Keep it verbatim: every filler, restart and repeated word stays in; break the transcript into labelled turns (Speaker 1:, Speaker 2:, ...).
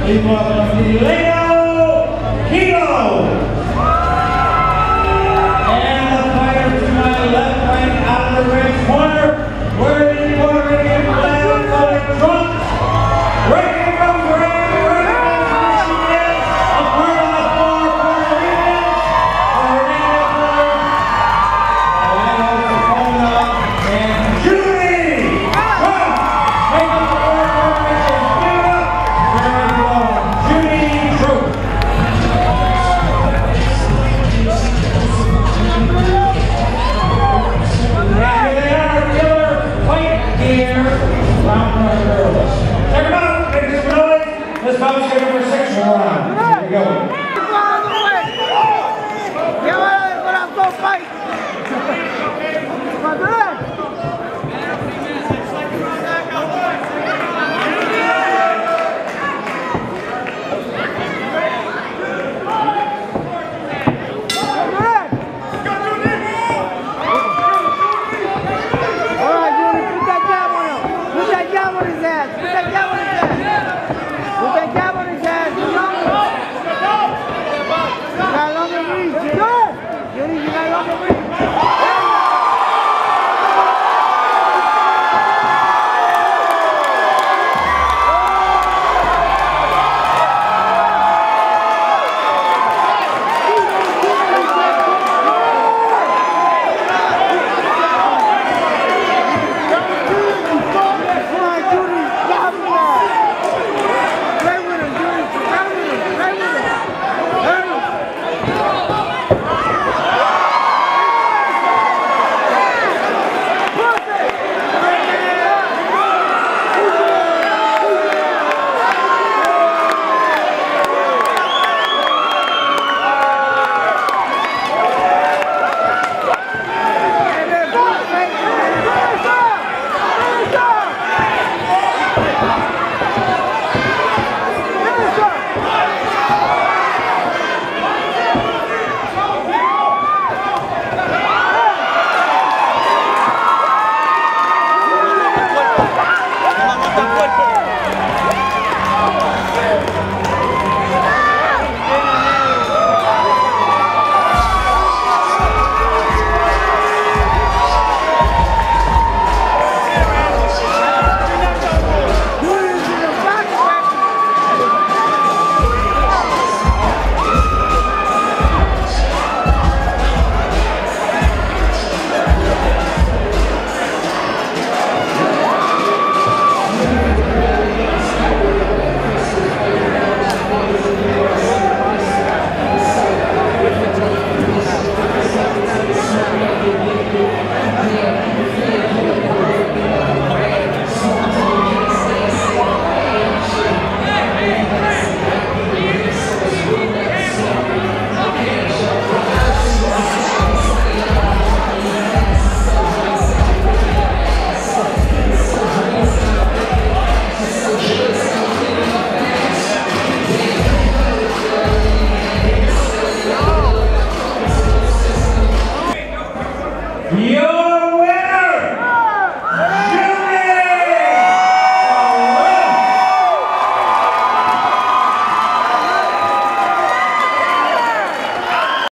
Speaker 1: Please welcome Leo Kilo. And the fighter to my left, right out of the ring corner, wearing Bory Troche, breaking from Grand Rapids, Michigan, a part of the four Puerto Ricans, Leo's opponent, and Junny Troche, making the four Puerto Ricans give up, Junny Troche. After they are killer fight here, round number. Check them out, make some noise. Let's bounce to number six round. Here we go.